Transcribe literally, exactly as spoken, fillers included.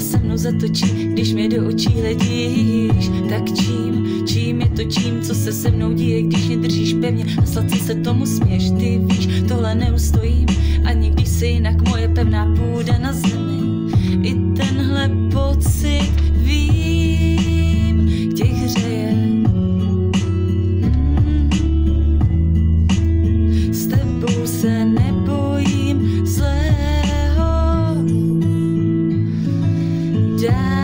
se mnou zatočí, když mě do očí hledíš. Tak čím, čím je to čím, co se se mnou díje, když mě držíš pevně a sladce se tomu směš. Ty víš, tohle neustojím, ani když si jinak moje pevná půda na zemi. I tenhle pocit vím, tě hřeje. S tebou se nebojím zlého. Dá